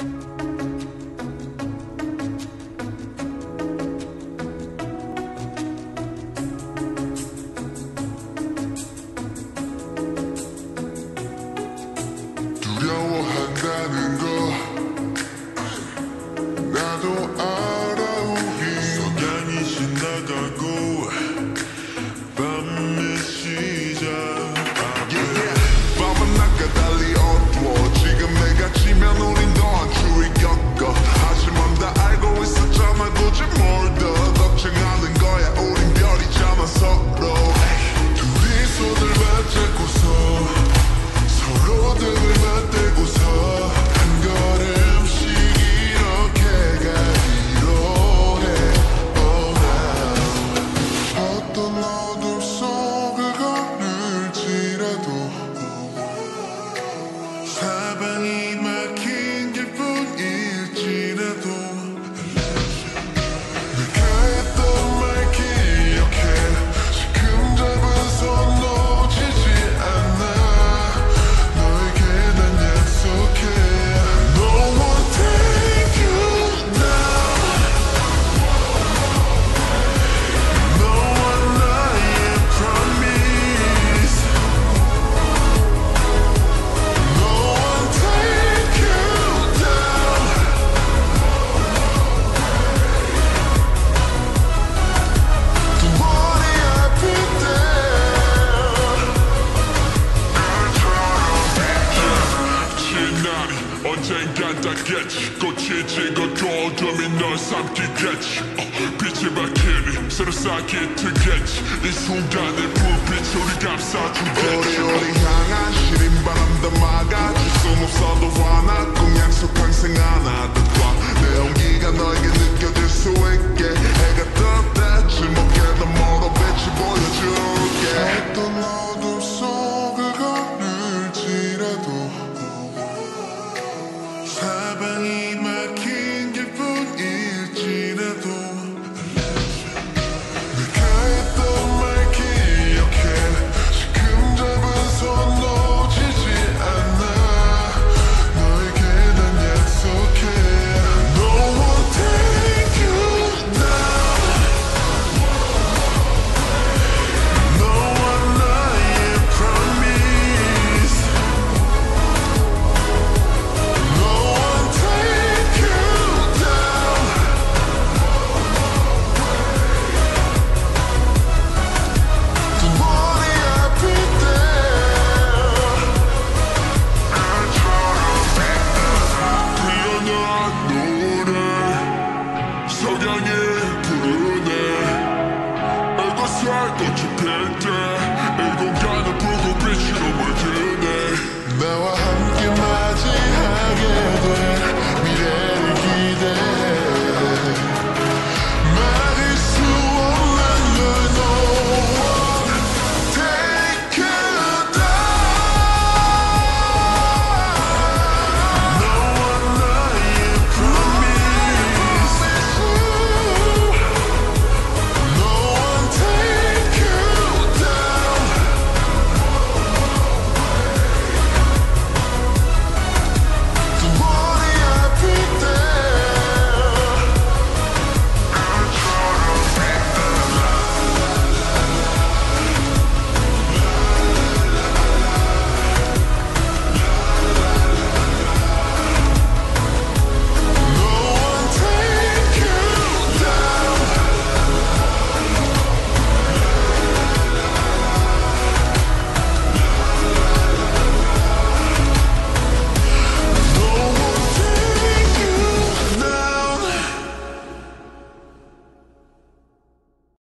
두려워한다는 거 나도 알아. 우리 석양이 지나가고 밤의 시작. 밤은 낮과 달리 어두워. 지금 내가 지면 우린 더한 추위 겪어. 하지만 다 알고 있었잖아. 굳이 뭘 더 걱정하는 거야. 우린 별이잖아 서로. 둘이 손을 맞잡고서 서로 등을 맞대고서 한 걸음씩 이렇게 가기로 해. Oh now. 어떤 어둠 속을 걸을지라도 사방이 막힌 길뿐일지라도 내가 했던 말 기억해. 지금 잡은 손 놓치지 않아. 너에게 난 약속해. No one take you now. No one 나의 promise. No one take you down. 또 머리 아플 때 지날이 언젠간 닿겠지. 꽃이 지고도 어둠이 널 삼키겠지. 빛이 밝히니 새로 쌓게 되겠지. 이 순간을 불빛 우리 감싸주겠지. 우리 향한 시린 바람도 막아줄 순 없어도 화나. 꼭 약속 항상 하나둘과 내 온기가 너에게 느껴질 수 있게. 해가 뜰 때쯤 어깨도 멀어 빛이 보여줄게. 어떤 어둠 속을 걸을지라도 사방이